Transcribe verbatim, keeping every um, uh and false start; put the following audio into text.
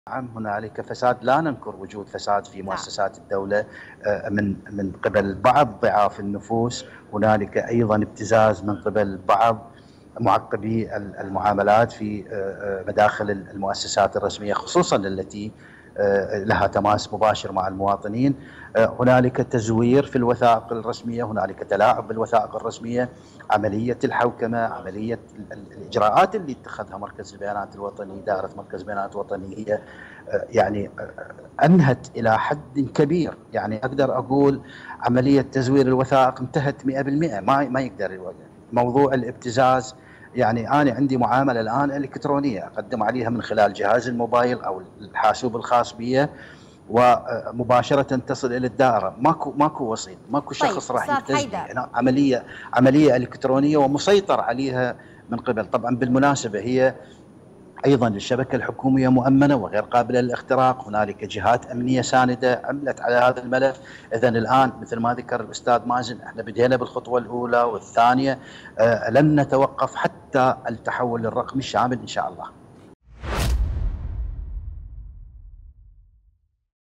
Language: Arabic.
نعم، هنالك فساد، لا ننكر وجود فساد في نعم. مؤسسات الدولة من من قبل بعض ضعاف النفوس. هنالك أيضا ابتزاز من قبل بعض معقبي المعاملات في مداخل المؤسسات الرسمية، خصوصا التي لها تماس مباشر مع المواطنين. هنالك تزوير في الوثائق الرسمية، هنالك تلاعب بالوثائق الرسمية، عملية الحوكمة، عملية الإجراءات اللي اتخذها مركز البيانات الوطني، دائرة مركز البيانات الوطني، هي يعني أنهت إلى حد كبير. يعني أقدر أقول عملية تزوير الوثائق انتهت مئة بالمئة، ما ما يقدر الوجه. موضوع الابتزاز، يعني أنا عندي معاملة الآن إلكترونية أقدم عليها من خلال جهاز الموبايل أو الحاسوب الخاص بي، ومباشرة تصل إلى الدائرة، ماكو ماكو وسيط، ماكو شخص طيب راح يبتزني. حيدر. عملية عملية إلكترونية ومسيطر عليها من قبل. طبعا بالمناسبة هي أيضا الشبكة الحكومية مؤمنة وغير قابلة للاختراق، هنالك جهات أمنية ساندة عملت على هذا الملف. إذا الآن مثل ما ذكر الأستاذ مازن، احنا بدينا بالخطوة الأولى والثانية، آه لن نتوقف حتى التحول الرقمي الشامل إن شاء الله.